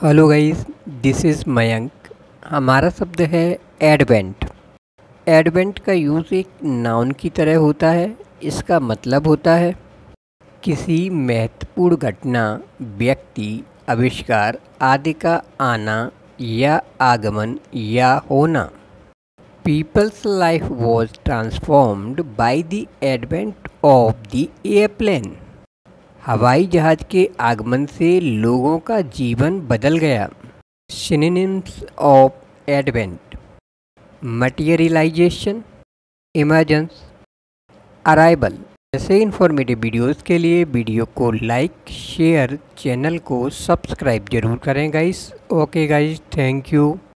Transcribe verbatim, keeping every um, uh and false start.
Hello guys, this is Mayank. हमारा शब्द है एडवेंट। एडवेंट का यूज़ एक नाउन की तरह होता है। इसका मतलब होता है किसी महत्वपूर्ण घटना, व्यक्ति, आविष्कार आदि का आना या आगमन या होना। People's life was transformed by the advent of the airplane. हवाई जहाज के आगमन से लोगों का जीवन बदल गया। Synonyms of advent: materialisation, emergence, arrival. ऐसे इन्फॉर्मेटिव वीडियोस के लिए वीडियो को लाइक, शेयर, चैनल को सब्सक्राइब जरूर करें guys. Okay guys, thank you.